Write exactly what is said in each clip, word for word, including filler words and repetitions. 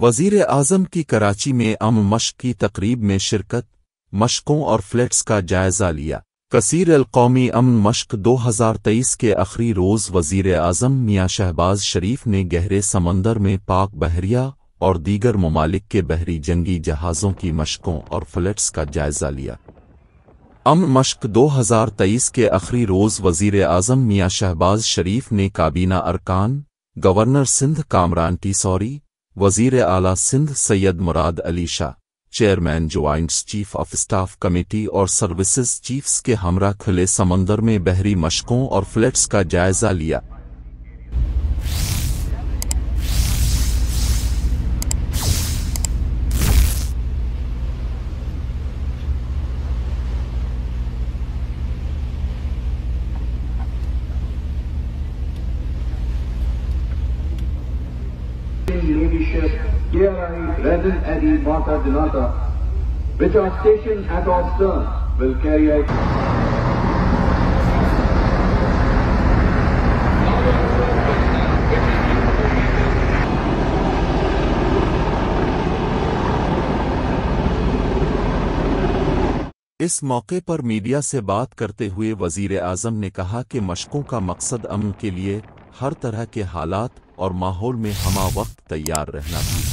वजीराअज़म की कराची में अमन मशक की तकरीब में शिरकत, मशकों और फलेट्स का जायजा लिया। कसीर अलकौमी अमन मशक दो हज़ार तेईस के आखिरी रोज़ वजीराअज़म मियां शहबाज शरीफ ने गहरे समंदर में पाक बहरिया और दीगर ममालिक के बहरी जंगी जहाज़ों की मशकों और फलेट्स का जायजा लिया। अमन मशक दो हज़ार तेईस के आखिरी रोज़ वजीराअज़म मियां शहबाज शरीफ ने काबीना अरकान, गवर्नर सिंध कामरान टीसौरी, वज़ीर आला Sindh Syed Murad Ali Shah, chairman joint chief of staff committee और सर्विसेज चीफ्स के हमरा खुले समंदर में बहरी मशकों और फलेट्स का जायजा लिया। Leadership here present at the Mata Dinata, which are stationed at our stern, will carry out. इस मौके पर मीडिया से बात करते हुए वज़ीर-ए-आज़म ने कहा कि मशकों का मकसद अमन के लिए हर तरह के हालात और माहौल में हमा वक्त तैयार रहना भी।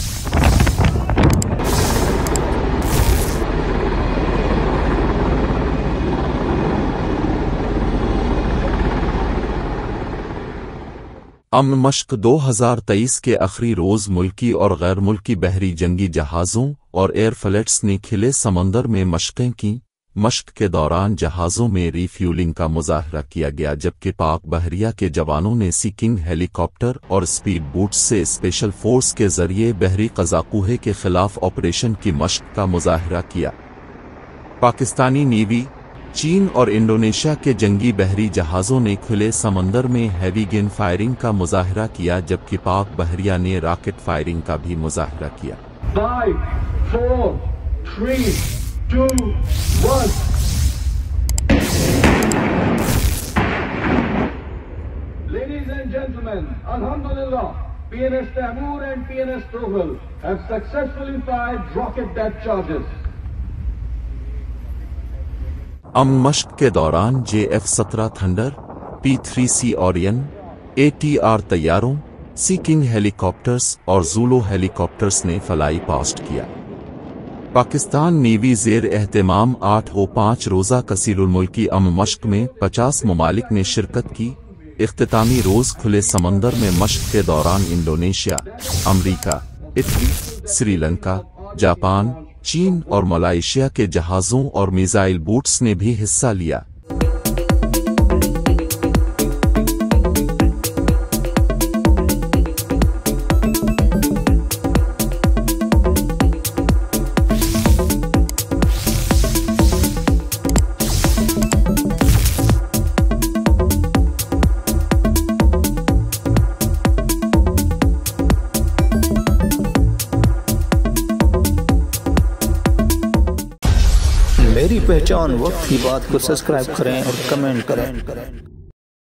अमन मशक दो हज़ार तेईस के आखिरी रोज़ मुल्की और गैर मुल्की बहरी जंगी जहाज़ों और एयर फ्लेट्स ने खिले समंदर में मशकें की। मशक के दौरान जहाज़ों में रिफ्यूलिंग का मुजाहरा किया गया, जबकि पाक बहरिया के जवानों ने सीकिंग हेलीकॉप्टर और स्पीड बोट्स से स्पेशल फोर्स के जरिए बहरी कज़ाक़ूहे के खिलाफ ऑपरेशन की मशक का मुजाहरा किया। पाकिस्तानी नेवी, चीन और इंडोनेशिया के जंगी बहरी जहाज़ों ने खुले समंदर में हैवी गन फायरिंग का मुजाहरा किया, जबकि पाक बहरिया ने रॉकेट फायरिंग का भी मुजाहरा किया। Five, four, three, two, one. Ladies and gentlemen, Alhamdulillah, P N S Taimur and P N S Toghal have successfully fired rocket depth charges. अमन मशक के दौरान जे एफ सत्रह thunder, P three C Orion, A T R तैयारों, sea king helicopters और Zulu helicopters ने fly past किया। Pakistan navy ज़ेर एहतमाम आठ ओ पाँच रोज़ा कसीरुल मुल्की अमन मशक में पचास ममालिक ने शिरकत की। इख्तितामी रोज़ खुले समंदर में मशक के दौरान इंडोनेशिया, अमरीका, इटली, श्रीलंका, जापान, चीन और मलेशिया के जहाज़ों और मिसाइल बोट्स ने भी हिस्सा लिया। मेरी पहचान वक्त की बात को सब्सक्राइब करें और कमेंट करें।